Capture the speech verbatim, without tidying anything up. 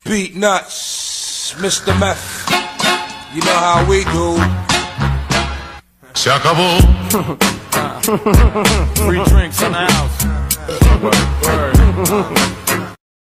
Beat nuts, Mister Meth. You know how we do. Se acabó. Free drinks in the house. Word, word.